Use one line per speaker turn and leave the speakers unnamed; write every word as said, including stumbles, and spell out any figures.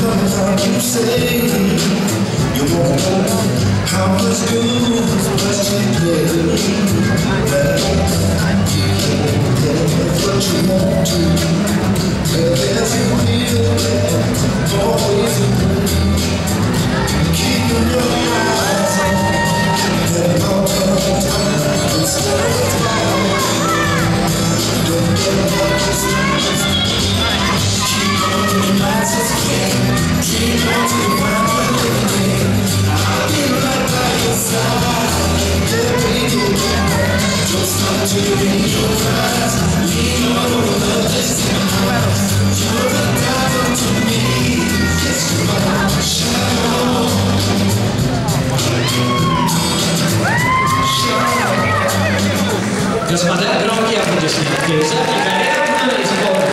you say you won't know how much good must be played. That's what you want to. As you feel that always agree. Keeping your eyes on that long time instead of down. Don't get lost. Keep on your lights as clear. Keep on to find your living. I'll be right by your side. Every day, just not to read your eyes. Lean on over this time. You're the devil to me. Yes, you are my shadow.
Gospoda, drogi, ja będziesz mi